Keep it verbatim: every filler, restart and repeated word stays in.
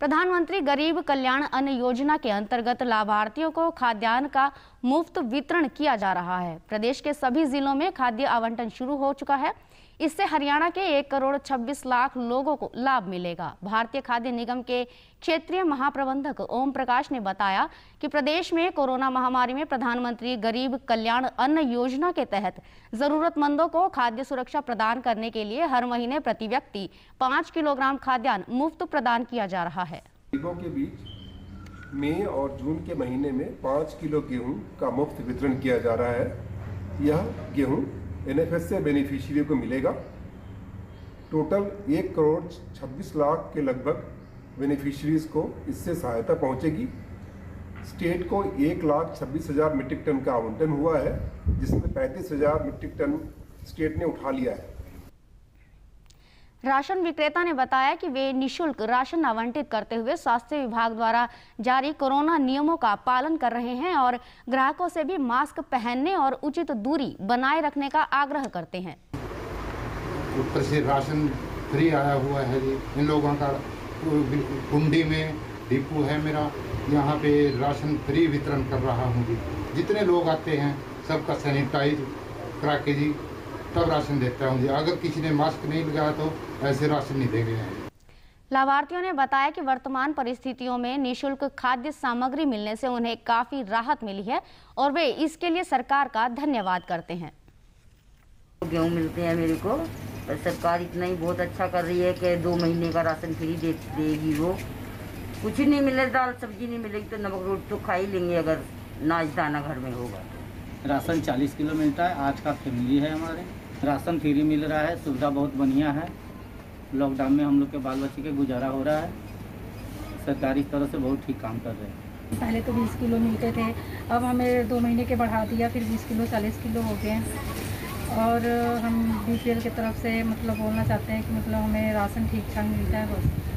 प्रधानमंत्री गरीब कल्याण अन्न योजना के अंतर्गत लाभार्थियों को खाद्यान्न का मुफ्त वितरण किया जा रहा है। प्रदेश के सभी जिलों में खाद्य आवंटन शुरू हो चुका है। इससे हरियाणा के एक करोड़ छब्बीस लाख लोगों को लाभ मिलेगा। भारतीय खाद्य निगम के क्षेत्रीय महाप्रबंधक ओम प्रकाश ने बताया कि प्रदेश में कोरोना महामारी में प्रधानमंत्री गरीब कल्याण अन्न योजना के तहत जरूरतमंदों को खाद्य सुरक्षा प्रदान करने के लिए हर महीने प्रति व्यक्ति पाँच किलोग्राम खाद्यान्न मुफ्त प्रदान किया जा रहा है। गरीबों के बीच मई और जून के महीने में पाँच किलो गेहूं का मुफ्त वितरण किया जा रहा है। यह गेहूं एन एफ एस से बेनिफिशियरी को मिलेगा। टोटल एक करोड़ छब्बीस लाख के लगभग बेनिफिशरीज को इससे सहायता पहुंचेगी। स्टेट को एक लाख छब्बीस हजार मीट्रिक टन का आवंटन हुआ है, जिसमें पैंतीस हजार मीट्रिक टन स्टेट ने उठा लिया है। राशन विक्रेता ने बताया कि वे निशुल्क राशन आवंटित करते हुए स्वास्थ्य विभाग द्वारा जारी कोरोना नियमों का पालन कर रहे हैं और ग्राहकों से भी मास्क पहनने और उचित दूरी बनाए रखने का आग्रह करते हैं। ऊपर से राशन फ्री आया हुआ है जी। इन लोगों का कुंडी में डिपो है मेरा, यहाँ पे राशन फ्री वितरण कर रहा हूँ जी। जितने लोग आते हैं सबका सैनिटाइज करा के जी तब राशन देता हूँ जी। अगर किसी ने मास्क नहीं लगाया तो ऐसे राशन नहीं देंगे। लाभार्थियों ने बताया कि वर्तमान परिस्थितियों में निशुल्क खाद्य सामग्री मिलने से उन्हें काफी राहत मिली है और वे इसके लिए सरकार का धन्यवाद करते हैं। गेहूँ मिलते हैं मेरे को, पर सरकार इतना ही बहुत अच्छा कर रही है कि दो महीने का राशन फ्री दे देगी। वो कुछ नहीं मिले, दाल सब्जी नहीं मिलेगी तो नमक रोटी तो खा ही लेंगे अगर नाच दाना घर में होगा। राशन चालीस किलो मिलता है। आज का फैमिली है हमारे, राशन फ्री मिल रहा है। सुविधा बहुत बढ़िया है। लॉकडाउन में हम लोग के बाल बच्चे के गुजारा हो रहा है। सरकार इस तरह से बहुत ठीक काम कर रहे हैं। पहले तो बीस किलो मिलते थे, अब हमें दो महीने के बढ़ा दिया, फिर बीस किलो चालीस किलो हो गए। और हम बी पी एल की तरफ से मतलब बोलना चाहते हैं कि मतलब हमें राशन ठीक ठाक मिलता है बस।